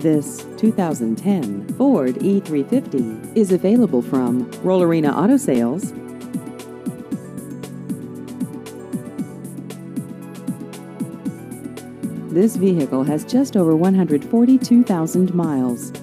This 2010 Ford E350 is available from Rollerina Auto Sales. This vehicle has just over 142,000 miles.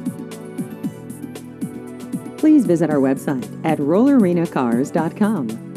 Please visit our website at rollerenacars.com.